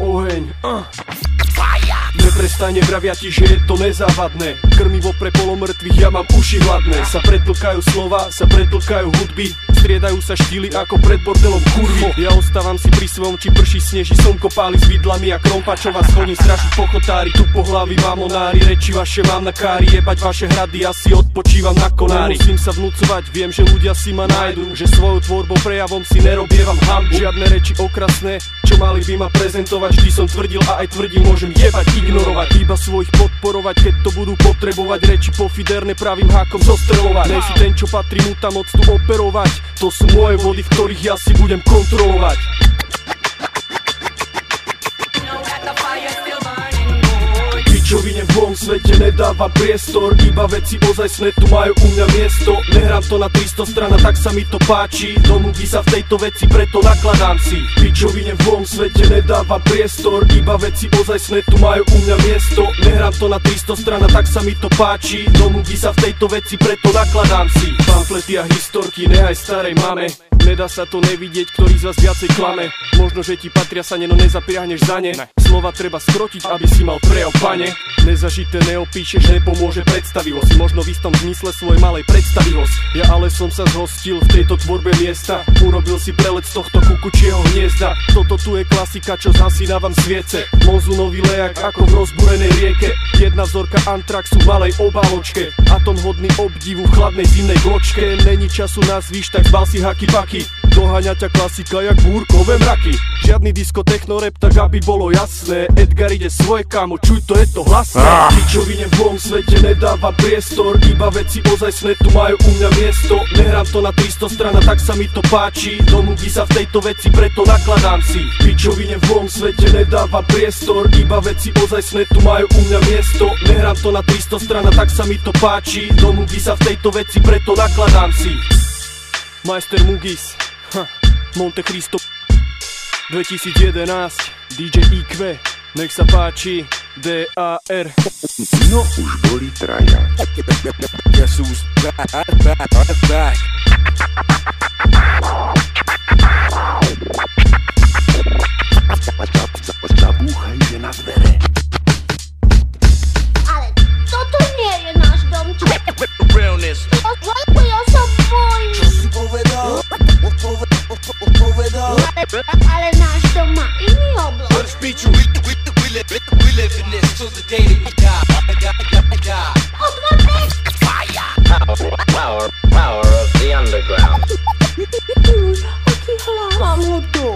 oheň. Neprestane vravia ti, že je to nezávadné. Krmivo pre polomrtvých, ja mám uši hladné. Sa pretlkajú slova, sa pretlkajú hudby, striedajú sa štýly ako pred bordelom kurvy. Ja ostávam si pri svojom, či prší, sneží, slnko páli s vidlami a krompačová schodím strašiť pochotári. Tu po hlavy mamonári, reči vaše mám na kári, jebať vaše hrady, ja si odpočívam na konári. Musím sa vnúcovať, viem, že ľudia si ma nájdu, že svojou tvorbou prejavom si nerobievam hanbu. Žiadne reči okrasné, čo mali by ma prezentovať, vždy som tvrdil a aj tvrdil, môžem jebať, ignorovať, iba svojich podporovať, keď to budú potrebovať. Reči pofiderne pravým hákom zostrelovať. Nej si ten, čo patrí mu tam moc tu operovať. To sú moje vody, v ktorých ja si budem kontrolovať. Pičovine v mojom svete nedáva priestor, iba veci ozajstné tu majú u mňa miesto. Nehrám to na 300 strana, tak sa mi to páči, domluví sa v tejto veci, preto nakladám si. Pičovine v mojom svete nedáva priestor, iba veci ozajstné tu majú u mňa miesto. Nehrám to na 300 strana, tak sa mi to páči, domluví sa v tejto veci, preto nakladám si. Pamflety a historky nehaj starej mame, nedá sa to nevidieť, ktorý z vás viacej klame. Možno, že ti patria sa, no nezapriahneš za ne. Slova treba skrotiť, aby si mal prejav, pane. Nezažité neopíšeš, nepomôže predstavivosť. Si možno v istom zmysle svojej malej predstavivosť. Ja ale som sa zhostil v tejto tvorbe miesta, urobil si prelet z tohto kukučieho hniezda. Toto tu je klasika, čo zhasínavam sviece. Mozunový lejak ako v rozbúrenej rieke. Jedna vzorka antraxu v malej obáločke, atom hodný obdivu v chladnej zimnej gločke. Není času na zvyš, tak zbal si haky paky. Doháňa ťa klasika jak búrkové mraky. Žiadny disco techno rap, tak aby bolo jasné. Edgar ide svoje, kámo, čuj, to je to hlasné. Pičovine v mojom svete nedáva priestor, iba veci ozajstné tu majú u mňa miesto. Nehrám to na 300 strana, tak sa mi to páči, domluví sa v tejto veci, preto nakladám si. Pičovine v mojom svete nedáva priestor, iba veci ozajstné tu majú u mňa miesto. Nehrám to na 300 strana, tak sa mi to páči, domluví sa v tejto veci, preto nakladám si. Majster Mugis, Monte Cristo 2011, DJ IQ, nech sa páči, DAR. No už boli traja. Guess who's back. Zabúchajte na dvere. Ale toto nie je náš dom. Realness. Ja sa bojím. Čo si povedal? Ale náš dom má iný oblok. Let's beat you. We live in this till the day that we die. Otvor dech. Power of the underground. Aký hlas. Mám ho tu.